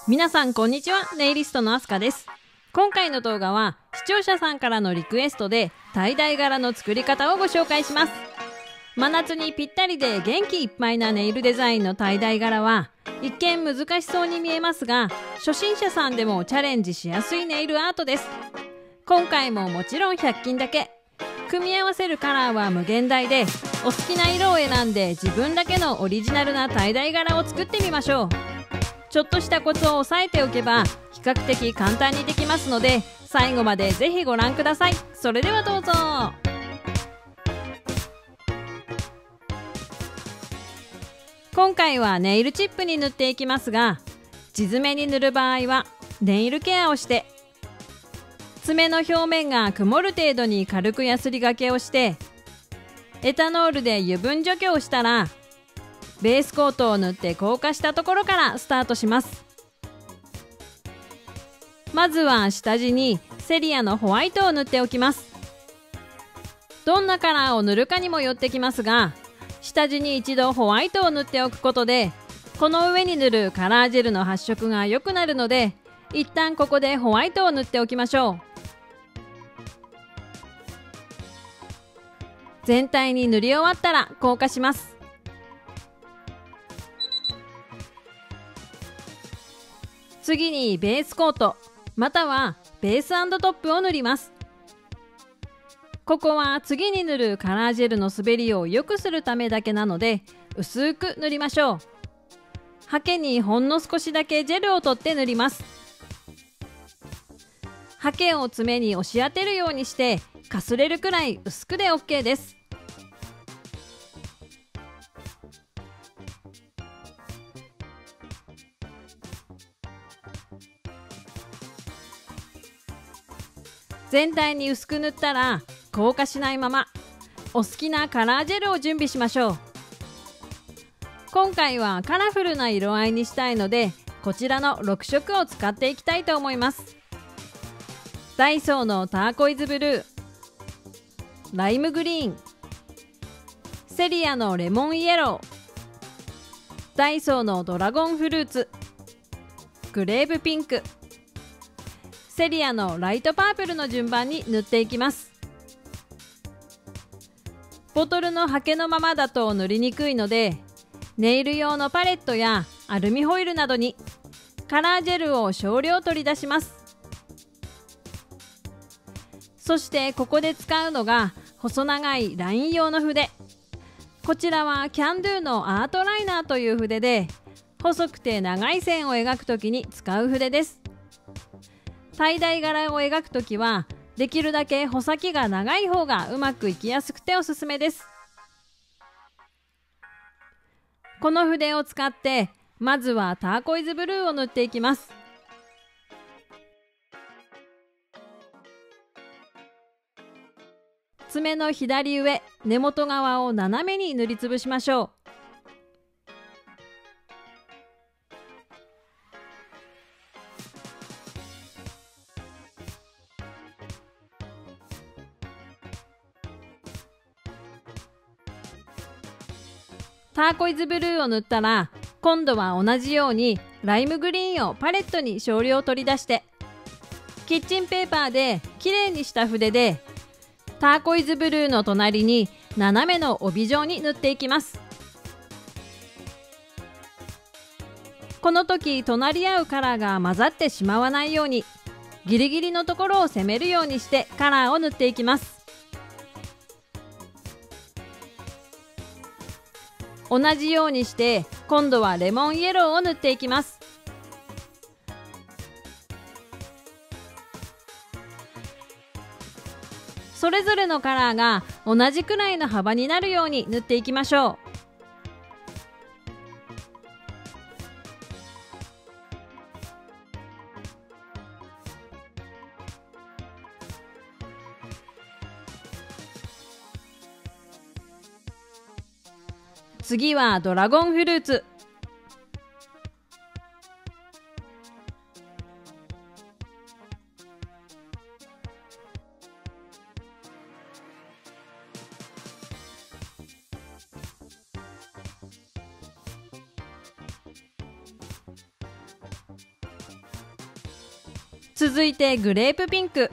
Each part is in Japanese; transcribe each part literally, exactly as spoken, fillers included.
皆さんこんにちは。ネイリストのあすかです。今回の動画は視聴者さんからのリクエストでtie dye柄の作り方をご紹介します。真夏にぴったりで元気いっぱいなネイルデザインのtie dye柄は一見難しそうに見えますが、初心者さんでもチャレンジしやすいネイルアートです。今回ももちろんひゃく均だけ、組み合わせるカラーは無限大で、お好きな色を選んで自分だけのオリジナルなtie dye柄を作ってみましょう。ちょっとしたコツを押さえておけば比較的簡単にできますので、最後までぜひご覧ください。それではどうぞ。今回はネイルチップに塗っていきますが、地爪に塗る場合はネイルケアをして、爪の表面が曇る程度に軽くヤスリがけをして、エタノールで油分除去をしたらベースコートを塗って硬化したところからスタートします。まずは下地にセリアのホワイトを塗っておきます。どんなカラーを塗るかにもよってきますが、下地に一度ホワイトを塗っておくことで、この上に塗るカラージェルの発色が良くなるので、一旦ここでホワイトを塗っておきましょう。全体に塗り終わったら硬化します。次にベースコートまたはベース&トップを塗ります。ここは次に塗るカラージェルの滑りを良くするためだけなので、薄く塗りましょう。ハケにほんの少しだけジェルを取って塗ります。ハケを爪に押し当てるようにしてかすれるくらい薄くで オーケー です。全体に薄く塗ったら硬化しないままお好きなカラージェルを準備しましょう。今回はカラフルな色合いにしたいので、こちらのろく色を使っていきたいと思います。ダイソーのターコイズブルー、ライムグリーン、セリアのレモンイエロー、ダイソーのドラゴンフルーツ、グレープピンク、セリアのライトパープルの順番に塗っていきます。ボトルのハケのままだと塗りにくいので、ネイル用のパレットやアルミホイルなどにカラージェルを少量取り出します。そしてここで使うのが細長いライン用の筆。こちらはキャンドゥのアートライナーという筆で、細くて長い線を描くときに使う筆です。tie dye柄を描くときはできるだけ穂先が長い方がうまくいきやすくておすすめです。この筆を使ってまずはターコイズブルーを塗っていきます。爪の左上、根元側を斜めに塗りつぶしましょう。ターコイズブルーを塗ったら、今度は同じようにライムグリーンをパレットに少量取り出して、キッチンペーパーできれいにした筆でターコイズブルーの隣に斜めの帯状に塗っていきます。この時隣り合うカラーが混ざってしまわないように、ギリギリのところを攻めるようにしてカラーを塗っていきます。同じようにして今度はレモンイエローを塗っていきます。それぞれのカラーが同じくらいの幅になるように塗っていきましょう。次はドラゴンフルーツ。 続いてグレープピンク、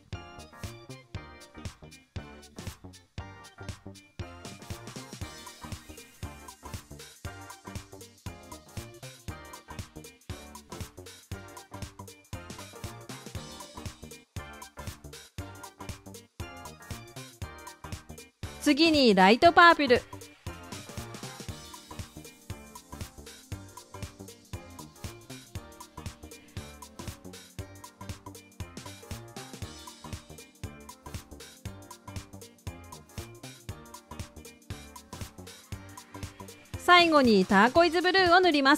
次にライトパープル、最後にターコイズブルーを塗ります。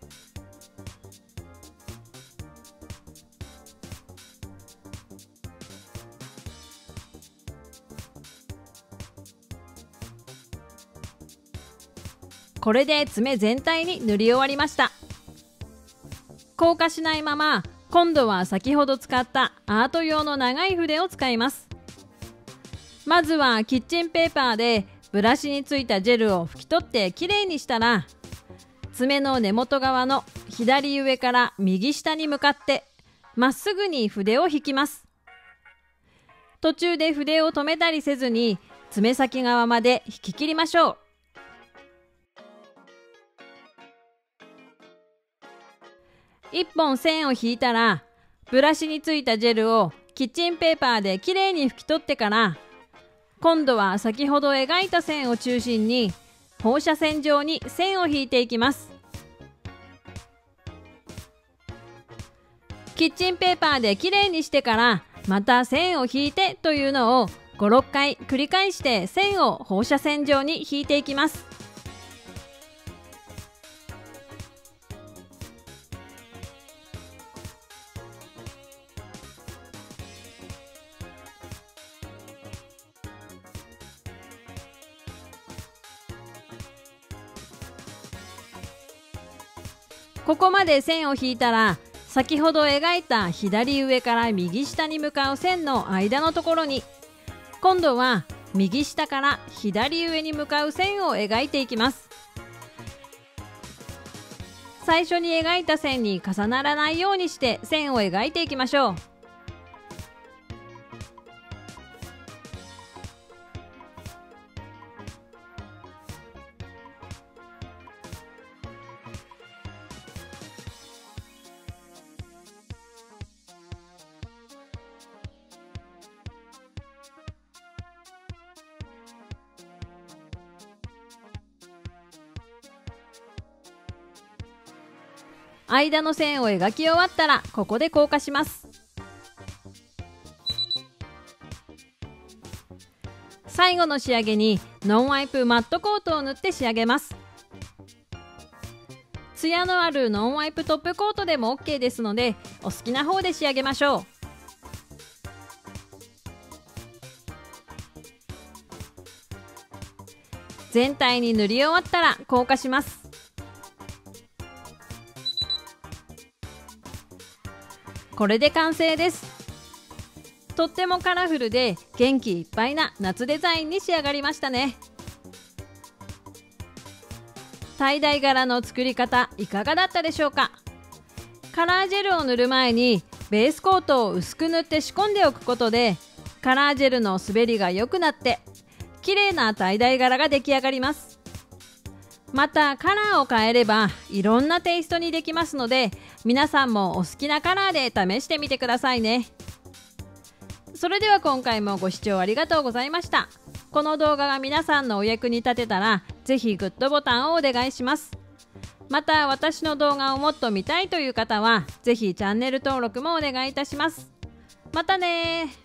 これで爪全体に塗り終わりました。硬化しないまま、今度は先ほど使ったアート用の長い筆を使います。まずはキッチンペーパーでブラシについたジェルを拭き取ってきれいにしたら、爪の根元側の左上から右下に向かってまっすぐに筆を引きます。途中で筆を止めたりせずに爪先側まで引き切りましょう。いっぽん線を引いたら、ブラシについたジェルをキッチンペーパーできれいに拭き取ってから、今度は先ほど描いた線を中心に放射線状に線を引いていきます。キッチンペーパーできれいにしてからまた線を引いてというのをご、ろっかい繰り返して線を放射線状に引いていきます。ここまで線を引いたら、先ほど描いた左上から右下に向かう線の間のところに、今度は右下から左上に向かう線を描いていきます。最初に描いた線に重ならないようにして線を描いていきましょう。間の線を描き終わったら、ここで硬化します。最後の仕上げにノンワイプマットコートを塗って仕上げます。ツヤのあるノンワイプトップコートでも OK ですので、お好きな方で仕上げましょう。全体に塗り終わったら硬化します。これで完成です。とってもカラフルで元気いっぱいな夏デザインに仕上がりましたね。タイダイ柄の作り方いかがだったでしょうか。カラージェルを塗る前にベースコートを薄く塗って仕込んでおくことで、カラージェルの滑りが良くなって綺麗なタイダイ柄が出来上がります。またカラーを変えればいろんなテイストにできますので、皆さんもお好きなカラーで試してみてくださいね。それでは今回もご視聴ありがとうございました。この動画が皆さんのお役に立てたら、ぜひグッドボタンをお願いします。また私の動画をもっと見たいという方は、ぜひチャンネル登録もお願いいたします。またねー。